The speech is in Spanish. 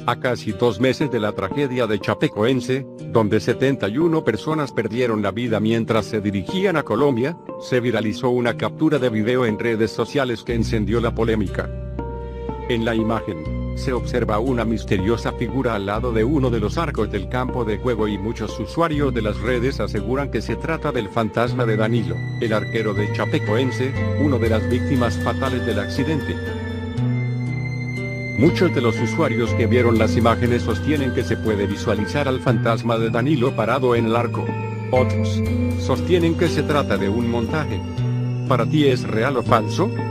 A casi 2 meses de la tragedia de Chapecoense, donde 71 personas perdieron la vida mientras se dirigían a Colombia, se viralizó una captura de video en redes sociales que encendió la polémica. En la imagen, se observa una misteriosa figura al lado de uno de los arcos del campo de juego y muchos usuarios de las redes aseguran que se trata del fantasma de Danilo, el arquero de Chapecoense, uno de las víctimas fatales del accidente. Muchos de los usuarios que vieron las imágenes sostienen que se puede visualizar al fantasma de Danilo parado en el arco. Otros sostienen que se trata de un montaje. ¿Para ti es real o falso?